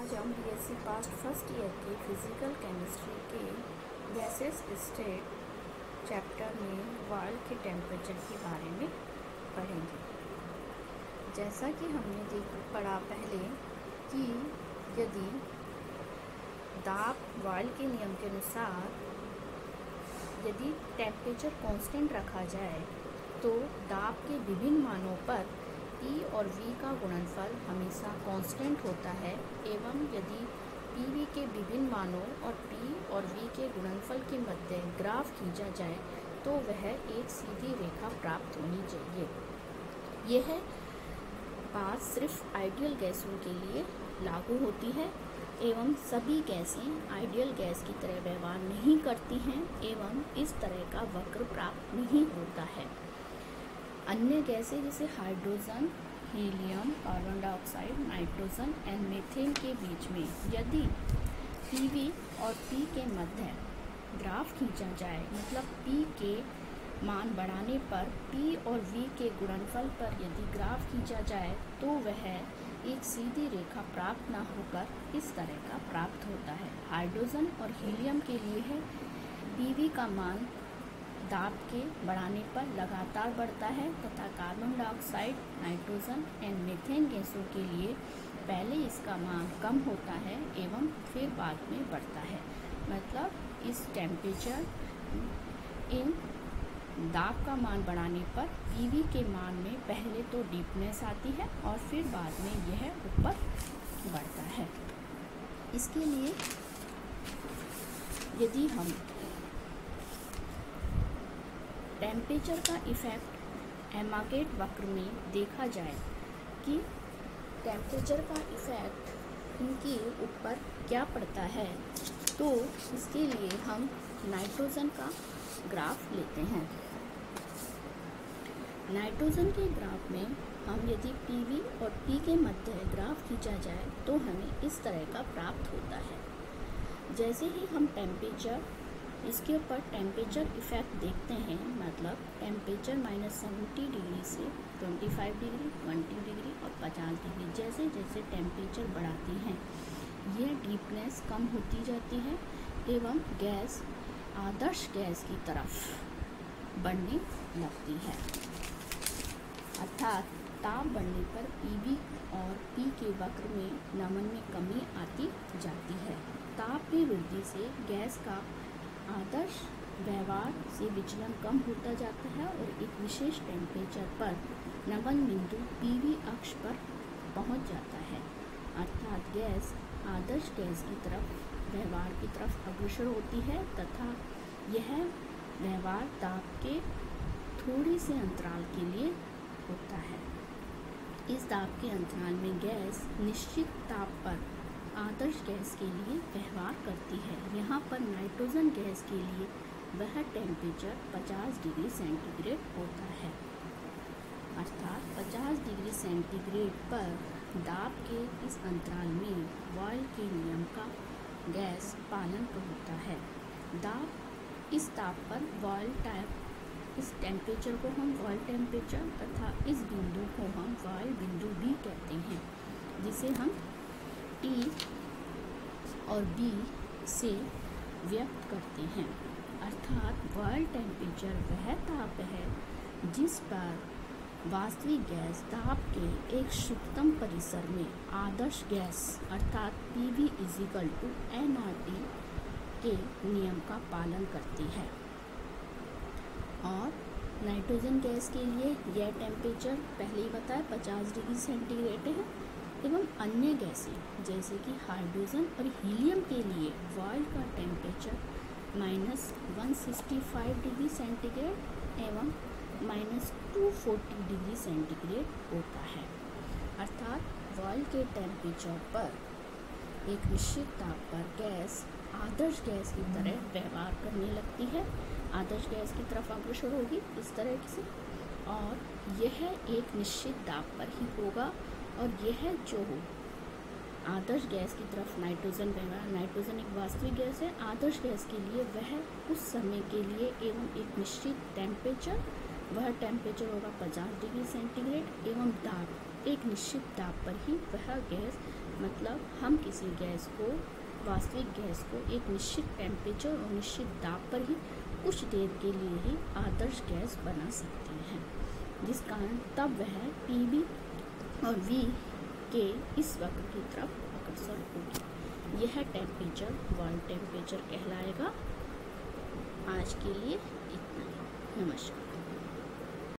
आज हम BSc part first year के फिजिकल केमिस्ट्री के गैसेस स्टेट चैप्टर में वर्ल्ड के टेम्परेचर के बारे में पढ़ेंगे। जैसा कि हमने पढ़ा पहले कि यदि दाब वर्ल्ड के नियम के अनुसार यदि टेम्परेचर कांस्टेंट रखा जाए तो दाब के विभिन्न मानों पर P और V का गुणनफल हमेशा कांस्टेंट होता है एवं यदि PV के विभिन्न मानों और P और V के गुणनफल के मध्य ग्राफ खींचा जाए तो वह एक सीधी रेखा प्राप्त होनी चाहिए। यह बात सिर्फ आइडियल गैसों के लिए लागू होती है एवं सभी गैसें आइडियल गैस की तरह व्यवहार नहीं करती हैं एवं इस तरह का वक्र प्राप्त नहीं होता है। अन्य गैसें जैसे hydrogen, helium, carbon dioxide, nitrogen and methane के बीच में यदि PV और P के मध्य ग्राफ खींचा जाए, मतलब P के मान बढ़ाने पर P और V के गुणनफल पर यदि ग्राफ खींचा जाए तो वह एक सीधी रेखा प्राप्त न होकर इस तरह का प्राप्त होता है। हाइड्रोजन और हीलियम के लिए है PV का मान दाब के बढ़ाने पर लगातार बढ़ता है तथा carbon dioxide, nitrogen and methane गैसों के लिए पहले इसका मान कम होता है एवं फिर बाद में बढ़ता है। मतलब इस टेम्परेचर इन दाब का मान बढ़ाने पर PV के मान में पहले तो डीपनेस आती है और फिर बाद में यह ऊपर बढ़ता है। इसके लिए यदि हम टेम्परेचर का इफ़ेक्ट एमागेट वक्र में देखा जाए कि टेम्परेचर का इफ़ेक्ट इनके ऊपर क्या पड़ता है, तो इसके लिए हम नाइट्रोजन का ग्राफ लेते हैं। नाइट्रोजन के ग्राफ में हम यदि PV और P के मध्य ग्राफ खींचा जाए तो हमें इस तरह का प्राप्त होता है। जैसे ही हम टेम्परेचर इसके ऊपर टेम्परेचर इफ़ेक्ट देखते हैं, मतलब टेम्परेचर -70 डिग्री से 25 डिग्री, 20 डिग्री और 50 डिग्री जैसे जैसे टेम्परेचर बढ़ाती हैं यह डीपनेस कम होती जाती है एवं गैस आदर्श गैस की तरफ बढ़ने लगती है। अर्थात ताप बढ़ने पर PV और P के वक्र में नमन में कमी आती जाती है। ताप में वृद्धि से गैस का आदर्श व्यवहार से विचलन कम होता जाता है और एक विशेष टेम्परेचर पर नमन बिंदु PV अक्ष पर पहुंच जाता है। अर्थात गैस आदर्श गैस की तरफ व्यवहार की तरफ अग्रसर होती है तथा यह व्यवहार ताप के थोड़े से अंतराल के लिए होता है। इस ताप के अंतराल में गैस निश्चित ताप पर आदर्श गैस के लिए व्यवहार करती है। यहाँ पर नाइट्रोजन गैस के लिए वह टेम्परेचर 50 डिग्री सेंटीग्रेड होता है। अर्थात 50 डिग्री सेंटीग्रेड पर दाब के इस अंतराल में बॉयल के नियम का गैस पालन होता है। दाब इस ताप पर बॉयल टाइप इस टेम्परेचर को हम बॉयल टेम्परेचर तथा इस बिंदु को हम बॉयल बिंदु भी कहते हैं, जिसे हम T और B से व्यक्त करते हैं। अर्थात बॉयल टेम्परेचर वह ताप है जिस पर वास्तविक गैस दाब के एक सूक्ष्म परिसर में आदर्श गैस अर्थात PV = nRT के नियम का पालन करती है। और नाइट्रोजन गैस के लिए यह टेम्परेचर पहले ही बताया 50 डिग्री सेंटीग्रेड है एवं अन्य गैसें जैसे कि हाइड्रोजन और हीलियम के लिए बॉयल का टेम्परेचर -165 डिग्री सेंटीग्रेड एवं -240 डिग्री सेंटीग्रेड होता है। अर्थात बॉयल के टेम्परेचर पर एक निश्चित ताप पर गैस आदर्श गैस की तरह व्यवहार करने लगती है, आदर्श गैस की तरफ अग्रसर होगी इस तरह से, और यह एक निश्चित ताप पर ही होगा। और यह जो आदर्श गैस की तरफ नाइट्रोजन व्यवहार, नाइट्रोजन एक वास्तविक गैस है, आदर्श गैस के लिए वह उस समय के लिए एवं एक निश्चित टेम्परेचर, वह टेम्परेचर होगा 50 डिग्री सेंटीग्रेड एवं दाब एक निश्चित दाब पर ही वह गैस मतलब हम किसी गैस को, वास्तविक गैस को एक निश्चित टेम्परेचर और निश्चित दाब पर ही कुछ देर के लिए ही आदर्श गैस बना सकते हैं, जिस कारण तब वह PV और V के इस वक्र की तरफ अग्रसर होगी। यह टेम्परेचर वर्ल्ड टेम्परेचर कहलाएगा। आज के लिए इतना ही। नमस्कार।